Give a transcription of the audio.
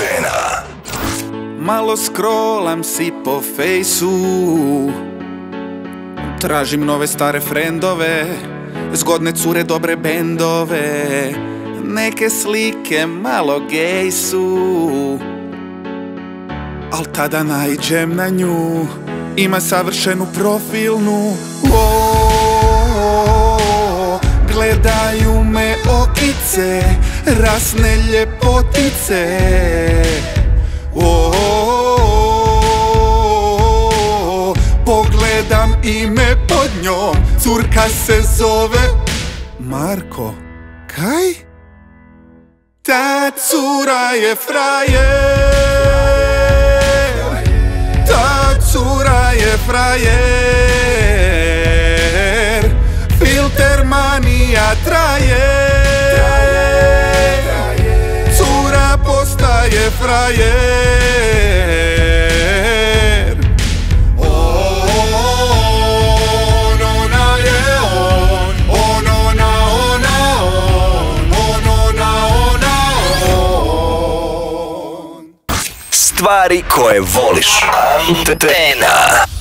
Antena. Malo scrollam si po fejsu, tražim nove stare frendove, zgodne cure, dobre bendove, neke slike malo gej su. Al tada naiđem na nju, ima savršenu profilnu. Gledaju me okice, rasne ljepotice. Pogledam ime pod njom, curka se zove Marko. Kaj? Ta cura je frajer, ta cura je frajer, filter manija traje, cura postaje frajer. Stvari koje voliš. Antena.